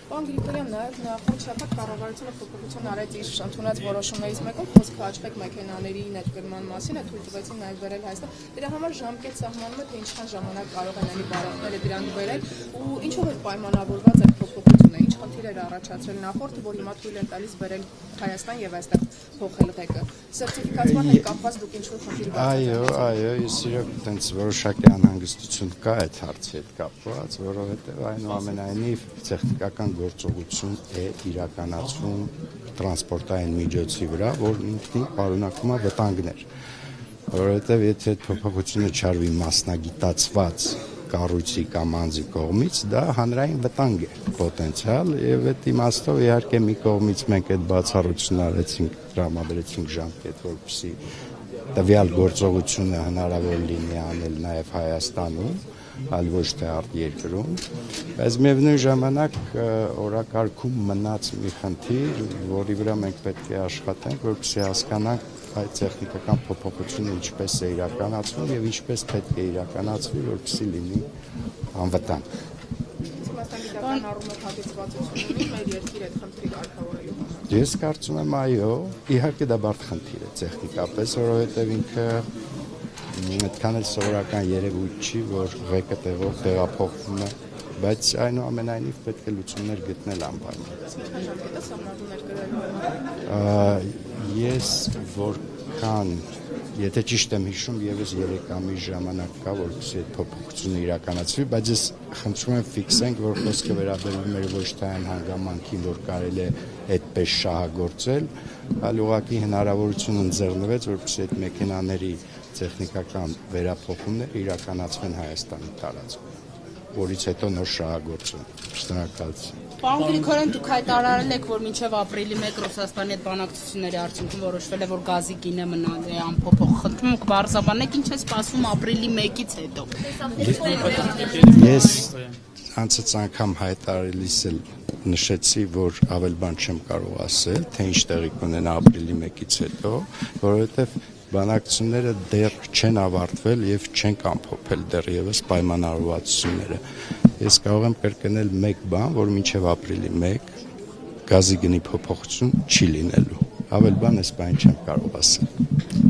Պարոն Գրիգորյան, նաև նախորդ շաբաթ կառավարությունը փոփոխություն արեց իր ընդունած որոշումներից մեկում, խոսքը հաշվեք մեքենաների ներկրման մասին, է թույլ տվեցին նաև վերել Հայաստան։ Դրա համար ժամկետ սահմանում է, թե ինչքան ժամանակ կարող են ելի բարակները դրանք վերել, ու ինչով է պայմանավորված այդ փոփոխությունը, ինչ խնդիր էր առաջացրել նախորդը, որ հիմա թույլ են տալիս վերել Հայաստան եւ այստեղ փոխել ղեկը։ Սերտիֆիկացման հետ կապված դուք ինչ-որ խնդիր բացատրեցիք։ Այո, իսիրոք տենց որոշակի անհանգստություն կա այդ հարցի հետ կապված, որովհետեւ այնուամենայնիվ տեխնիկական գործողություն է իրականացվում տրանսպորտային միջոցի վրա, որ ինքնին պարունակում է վտանգներ, որովհետեւ եթե փոփոխությունը չարվի մասնագիտացված կառույցի կամ անձի կողմից, դա հանրային վտանգ է պոտենցիալ եւ այդ իմաստով իհարկե մի կողմից մենք այդ բացառությունն արեցինք, տրամադրեցինք ժամկետ, որպեսզի տվյալ գործողությունը հնարավոր լինի անել նաեւ Հայաստանում, այլ ոչ թե արտերկրում, բայց միևնույն ժամանակ օրակարգում մնաց մի խնդիր, որի վրա մենք պետք է աշխատենք, որպեսզի հասկանանք այդ տեխնիկական փոփոխությունը ինչպես է իրականացվում եւ ինչպես պետք է իրականացվի, որպեսզի լինի անվտանգ։ Մասնագիտական առումով հագեցվածություն ունի մեր երկիրը այդ խնդրի կարգավորելու։ Ես կարծում եմ այո, իհարկե դա բարդ խնդիր է տեխնիկապես, որովհետեւ ինքը այդքան էլ սովորական երևույթ չի, որ ղեկը տեղով տեղափոխվում է, բայց այնուամենայնիվ պետք է լուծումներ գտնել անպայման։ Ինչքան ժամկետ է սահմանվում ներկայացնում։ Ես որքան, եթե ճիշտ եմ հիշում, եւս 3 ամիս ժամանակ կա, որպեսզի այդ փոփոխությունը իրականացվի, բայց ես խնդրում եմ ֆիքսենք, որ խոսքը վերաբերում է ոչ թե այն հանգամանքին, որ կարելի է այդպես շահագործել, այլ ուղղակի հնարավորություն ընձեռնվեց, որպեսզի այդ մեքենաների տեխնիկական վերափոխումները իրականացվեն Հայաստանի տարածքում, որից հետո նոր շահագործում։ Շնորհակալություն։ Պարոն Գրիգորյան, դուք հայտարարել եք, որ մինչև ապրիլի 1 Ռուսաստանի հետ բանակցությունների արդյունքում որոշվել է, որ գազի գինը մնալ է անփոփոխ։ Խնդրում եք բարձրաբանեք, ինչ է սպասվում ապրիլի 1-ից հետո։ Ես անցած անգամ հայտարարելիս էլ նշեցի, որ ավել բան չեմ կարող ասել, թե ինչ տեղի կունենա ապրիլի 1-ից հետո, որովհետև բանակցությունները դեռ չեն ավարտվել եւ չեն ամփոփել դեռևս պայմանավորվածությունները։ Ես կարող եմ կրկնել մեկ բան, որ մինչև ապրիլի 1 գազի գնի փոփոխություն չի լինելու։ Ավել բան այս բան չեմ կարող ասել։